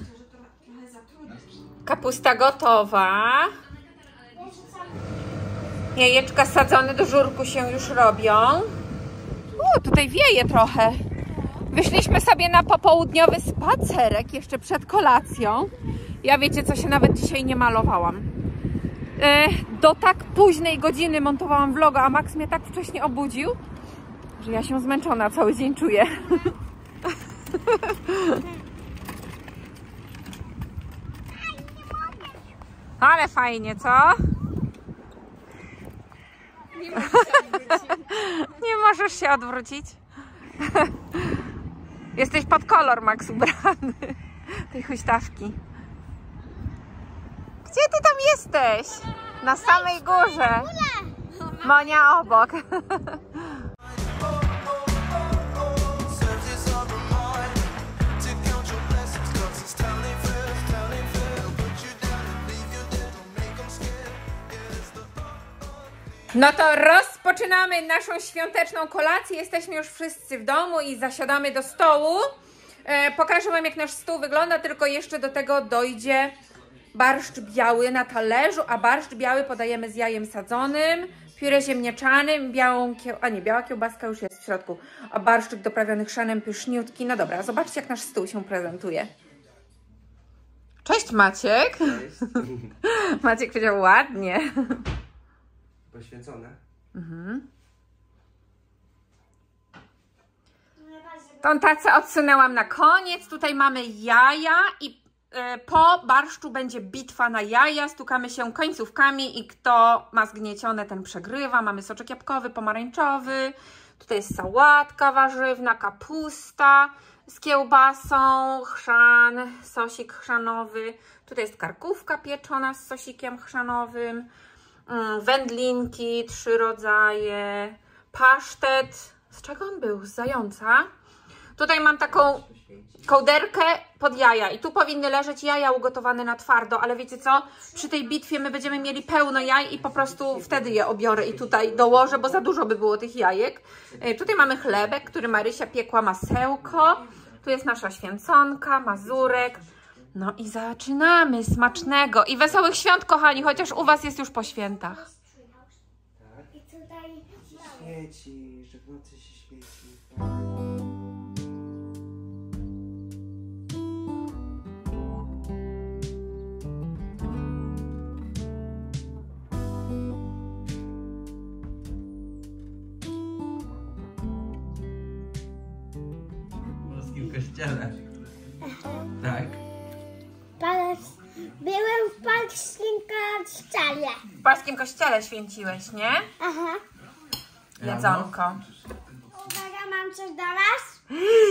kapusta gotowa, jajeczka sadzone do żurku się już robią. U, tutaj wieje trochę. Wyszliśmy sobie na popołudniowy spacerek jeszcze przed kolacją. Ja wiecie co, się nawet dzisiaj nie malowałam. Do tak późnej godziny montowałam vloga, a Max mnie tak wcześnie obudził, że ja się zmęczona cały dzień czuję. Ale fajnie, co? Nie możesz się odwrócić. Nie możesz się odwrócić. Jesteś pod kolor, Max, ubrany tej huśtawki. Gdzie ty tam jesteś? Na samej górze. Monia obok. No to roz rozpoczynamy naszą świąteczną kolację. Jesteśmy już wszyscy w domu i zasiadamy do stołu. E, pokażę Wam, jak nasz stół wygląda, tylko jeszcze do tego dojdzie barszcz biały na talerzu, a barszcz biały podajemy z jajem sadzonym, pióre ziemniaczanym, białą kieł... a nie, biała kiełbaska już jest w środku, a barszczyk doprawiony chrzanem pyszniutki. No dobra, zobaczcie, jak nasz stół się prezentuje. Cześć, Maciek. Cześć. Maciek powiedział ładnie. Poświęcone. Mhm. Tą tacę odsunęłam na koniec. Tutaj mamy jaja i y, po barszczu będzie bitwa na jaja. Stukamy się końcówkami i kto ma zgniecione, ten przegrywa. Mamy soczek jabłkowy, pomarańczowy. Tutaj jest sałatka warzywna, kapusta z kiełbasą, chrzan, sosik chrzanowy. Tutaj jest karkówka pieczona z sosikiem chrzanowym. Wędlinki, trzy rodzaje, pasztet, z czego on był? Z zająca. Tutaj mam taką kołderkę pod jaja i tu powinny leżeć jaja ugotowane na twardo, ale wiecie co? Przy tej bitwie my będziemy mieli pełno jaj i po prostu wtedy je obiorę i tutaj dołożę, bo za dużo by było tych jajek. Tutaj mamy chlebek, który Marysia piekła, masełko. Tu jest nasza święconka, mazurek. No i zaczynamy. Smacznego i wesołych świąt, kochani, chociaż u Was jest już po świętach. I tutaj Świeci, że w nocy się świeci. W polskim kościele. Tak. byłem w polskim kościele. W polskim kościele święciłeś, nie? Aha. Jedzonko. Uwaga, mam coś do Was?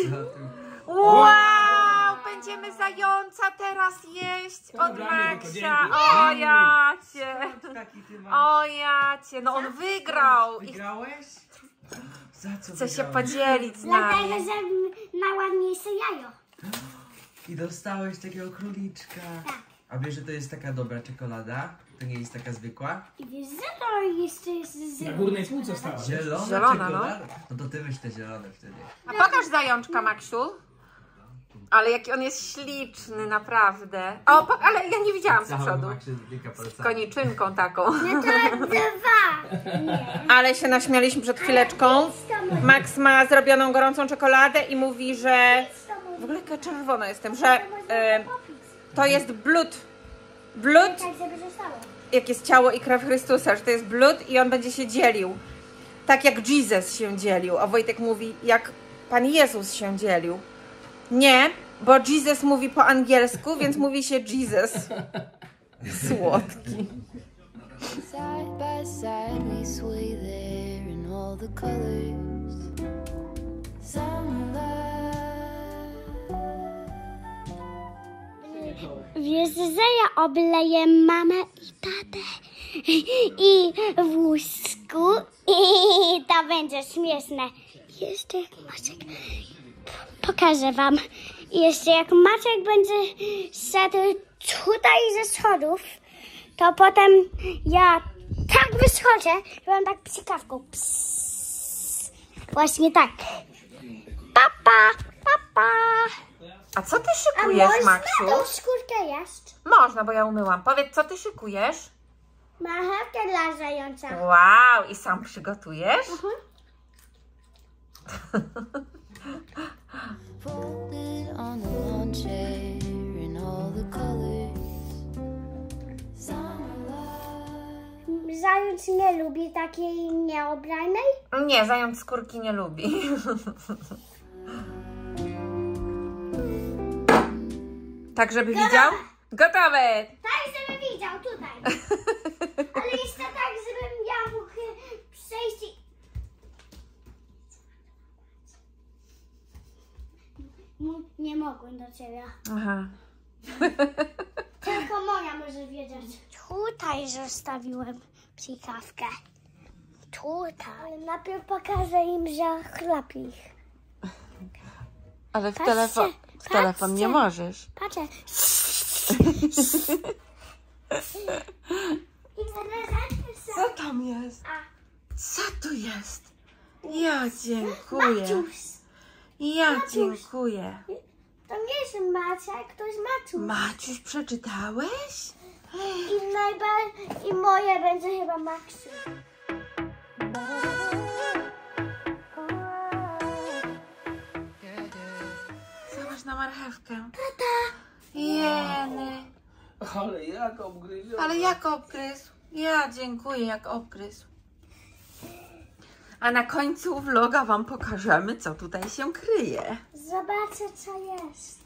Wow! Będziemy zająca teraz jeść od Maxia. O jacie. O jacie. No on wygrał. Wygrałeś? Za co Chce się wygrałeś? podzielić z Dlatego, nami. że najładniejsze jajo. I dostałeś takiego króliczka. Tak. A wiesz, że to jest taka dobra czekolada? To nie jest taka zwykła? I wiesz, że to jeszcze jest z... Na górnej półce stała. Zielona, Zielona, czekolada? No. no to ty weź te zielone wtedy. A pokaż zajączka, Maksiu. Ale jaki on jest śliczny, naprawdę. O, po, ale ja nie widziałam z przodu. Z koniczynką taką. No to dwa. Nie. Ale się naśmialiśmy przed chwileczką. Max ma zrobioną gorącą czekoladę i mówi, że... W ogóle jaka czerwona jestem, że e, to jest blud. Blud, Tak, żeby zostało. jak jest ciało i krew Chrystusa, że to jest blud i on będzie się dzielił. Tak jak Jesus się dzielił. A Wojtek mówi, jak Pan Jezus się dzielił. Nie, bo Jesus mówi po angielsku, więc mówi się Jesus. Słodki. Side by side we sway there in all the colors. Summer Wiesz, że ja obleję mamę i tatę i w łóżku i to będzie śmieszne. Jeszcze jak Maciek, pokażę wam. Jeszcze jak Maciek będzie szedł tutaj ze schodów, to potem ja tak wyskoczę, że mam tak psikawką. Psss. Właśnie tak. Papa, papa. A co ty szykujesz, Maksiu? tą skórkę jeść? Można, bo ja umyłam. Powiedz, co ty szykujesz? Marchewkę dla zająca. Wow, i sam przygotujesz? folded on the lawn chair in all the colors. Summer love. Zając nie lubi takiej nieobranej? Nie, zając skórki nie lubi. Tak, żeby widział? Gotowe! Tak, żeby widział tutaj. Ale jeszcze tak, żebym ja mógł przejść i... M- Nie mogłem do ciebie. Aha. Tylko moja może wiedzieć. Tutaj zostawiłem psikawkę. Tutaj. Ale najpierw pokażę im, że chlap ich. Ale w, Patrzcie, telefon, w telefon nie patrzcie. możesz. Patrzę. I prezent Co tam jest? A. Co tu jest? Ja dziękuję. Maciuś. Ja Maciuś. dziękuję. To nie jest Maciek, to jest Maciuś. Maciuś, przeczytałeś? I, najba- I moje będzie chyba Maksiu. Zobacz na marchewkę. Tata. Jeny. Ale jak obgryziony. Ale jak obgryzł? Ja dziękuję, jak obgryzł. A na końcu vloga Wam pokażemy, co tutaj się kryje. Zobaczę, co jest.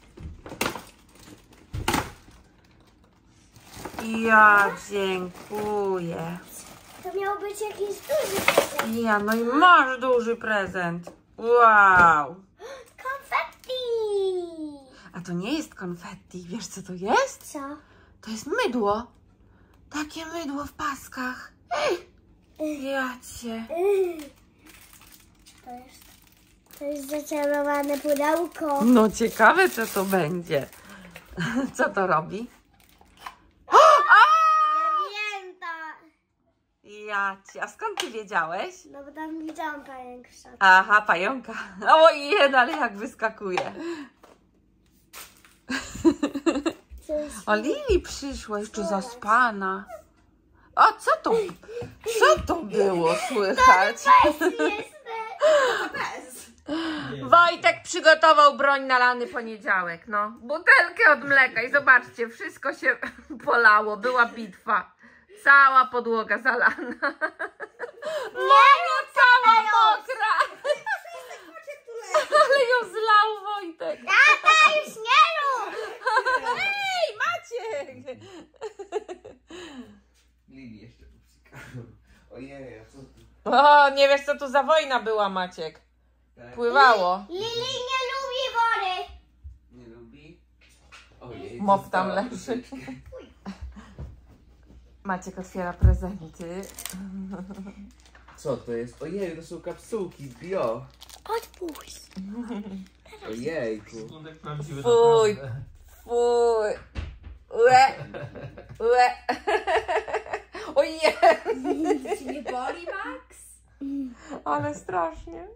Ja dziękuję. To miał być jakiś duży prezent. Ja, no i masz duży prezent. Wow. Konfetti! A to nie jest konfetti. Wiesz, co to jest? Co? To jest mydło. Takie mydło w paskach. Ja cię. To jest, to jest zaczarowane pudełko. No ciekawe, co to będzie. Co to robi? Wiem to. Ja cię. A skąd ty wiedziałeś? No bo tam widziałam pająk w środku. Aha, pająka. Ojej, ale jak wyskakuje. Coś. O, Lili przyszła jeszcze zaspana. O, co to? Co to było słychać? Wojtek przygotował broń na lany poniedziałek, no. Butelkę od mleka i zobaczcie, wszystko się polało, była bitwa. Cała podłoga zalana. Mamo, cała mokra. Ale ją zlał Wojtek. Tata, już nie rób! Ej, Maciek! Lili jeszcze popsika. Ojej, a co tu? O, nie wiesz, co tu za wojna była, Maciek. Tak? Pływało. Lili nie lubi wody. Nie lubi? Ojej, Mow tam dostała leży. troszeczkę. Maciek otwiera prezenty. Co to jest? Ojej, to są kapsułki bio. Odpuść. Ojejku. Skądek prawdziwy Fuj. naprawdę. Fuj. Ue. Ue. Ojej. Ci nie boli, Max? Ale strasznie.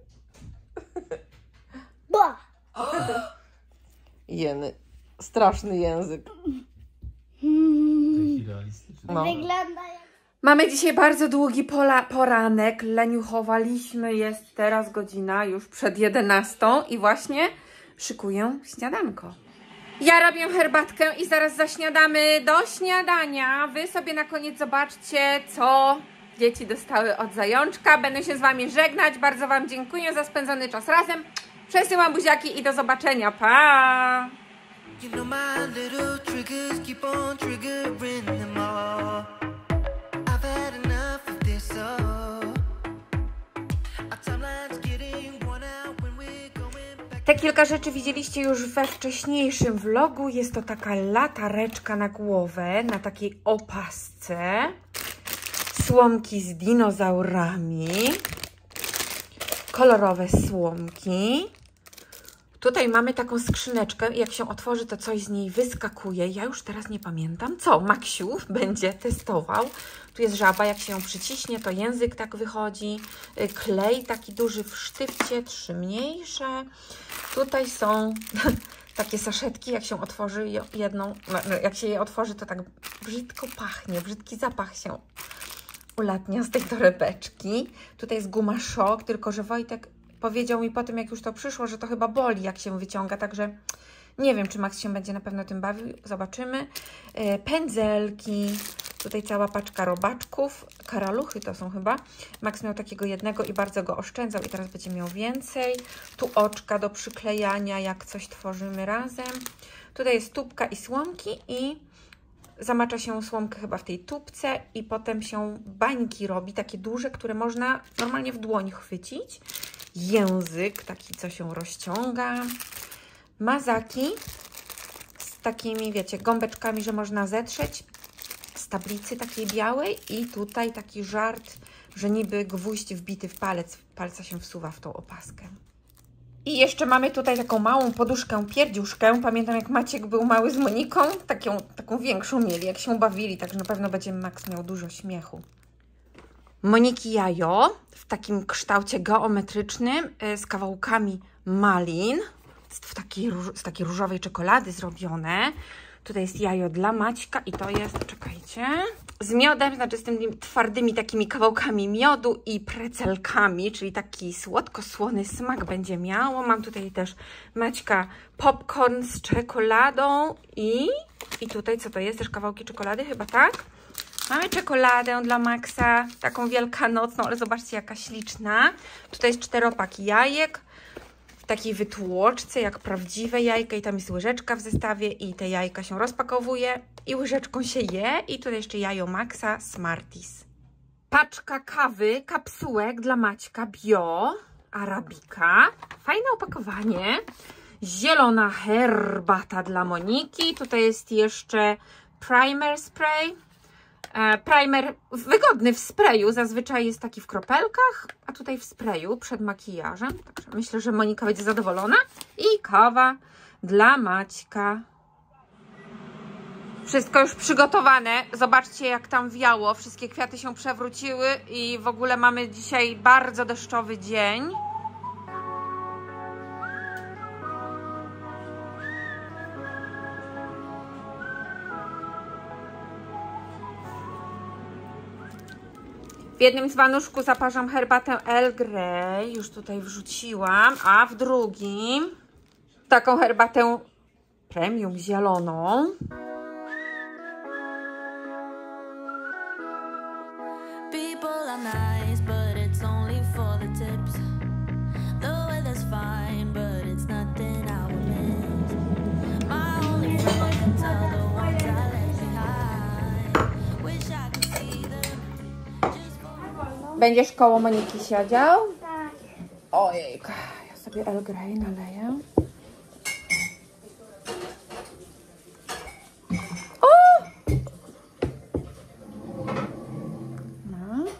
Bo. Jeny. Straszny język. Taki realistyczny. No. Wygląda jak... Mamy dzisiaj bardzo długi pola, poranek. Leniuchowaliśmy. Jest teraz godzina już przed jedenastą i właśnie szykuję śniadanko. Ja robię herbatkę i zaraz zaśniadamy do śniadania. Wy sobie na koniec zobaczcie, co dzieci dostały od zajączka. Będę się z Wami żegnać. Bardzo Wam dziękuję za spędzony czas razem. Przesyłam buziaki i do zobaczenia. Pa! You know my little triggers keep on triggering them all. I've had enough of this, oh. Our timeline's getting worn out when we're going back. Te kilka rzeczy widzieliście już we wcześniejszym vlogu. Jest to taka latareczka na głowę, na takiej opasce. Słomki z dinozaurami. Kolorowe słomki. Tutaj mamy taką skrzyneczkę i jak się otworzy, to coś z niej wyskakuje. Ja już teraz nie pamiętam co. Maksiu będzie testował. Tu jest żaba, jak się ją przyciśnie, to język tak wychodzi. Klej taki duży w sztywcie, trzy mniejsze. Tutaj są takie saszetki, jak się otworzy jedną, jak się je otworzy, to tak brzydko pachnie, brzydki zapach się ulatnia z tej torebeczki. Tutaj jest guma szok, tylko że Wojtek powiedział mi po tym, jak już to przyszło, że to chyba boli, jak się wyciąga, także nie wiem, czy Max się będzie na pewno tym bawił. Zobaczymy. E, pędzelki. Tutaj cała paczka robaczków. Karaluchy to są chyba. Max miał takiego jednego i bardzo go oszczędzał i teraz będzie miał więcej. Tu oczka do przyklejania, jak coś tworzymy razem. Tutaj jest tubka i słomki i zamacza się słomkę chyba w tej tubce i potem się bańki robi, takie duże, które można normalnie w dłoń chwycić. Język, taki, co się rozciąga. Mazaki z takimi, wiecie, gąbeczkami, że można zetrzeć. Z tablicy takiej białej i tutaj taki żart, że niby gwóźdź wbity w palec, palca się wsuwa w tą opaskę. I jeszcze mamy tutaj taką małą poduszkę, pierdziuszkę. Pamiętam, jak Maciek był mały z Moniką, taką, taką większą mieli, jak się bawili, także na pewno będzie Max miał dużo śmiechu. Moniki jajo w takim kształcie geometrycznym z kawałkami malin. Jest w takiej, z takiej różowej czekolady zrobione. Tutaj jest jajo dla Maćka i to jest, czekajcie, z miodem, znaczy z tymi twardymi takimi kawałkami miodu i precelkami, czyli taki słodko-słony smak będzie miało. Mam tutaj też Maćka popcorn z czekoladą i, i tutaj co to jest? Też kawałki czekolady chyba, tak? Mamy czekoladę dla Maxa, taką wielkanocną, ale zobaczcie jaka śliczna. Tutaj jest czteropak jajek. W takiej wytłoczce, jak prawdziwe jajka i tam jest łyżeczka w zestawie i te jajka się rozpakowuje i łyżeczką się je i tutaj jeszcze jajo Maxa Smarties. Paczka kawy, kapsułek dla Maćka bio, arabika, fajne opakowanie, zielona herbata dla Moniki, tutaj jest jeszcze primer spray. Primer wygodny w sprayu, zazwyczaj jest taki w kropelkach, a tutaj w sprayu przed makijażem. Także myślę, że Monika będzie zadowolona. I kawa dla Maćka. Wszystko już przygotowane. Zobaczcie jak tam wiało. Wszystkie kwiaty się przewróciły i w ogóle mamy dzisiaj bardzo deszczowy dzień. W jednym dzbanuszku zaparzam herbatę Earl Grey, już tutaj wrzuciłam, a w drugim taką herbatę premium zieloną. People are nice, but it's only for the tips. The weather's fine, but it's nothing I would miss. My only friends are the ones I left behind. Wish I could see them. Będziesz koło Moniki siedział? Tak. Ojejka, ja sobie Earl Grey naleję. O! No.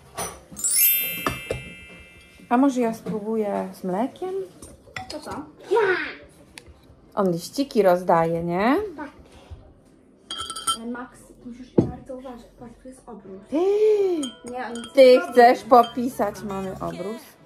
A może ja spróbuję z mlekiem? To co? On liściki rozdaje, nie? Tak. Ale Max, musisz bardzo uważać. Patrz, tu jest obrót. Ty, Nie, on nic Ty nie robi. chcesz popisać mamy obrus?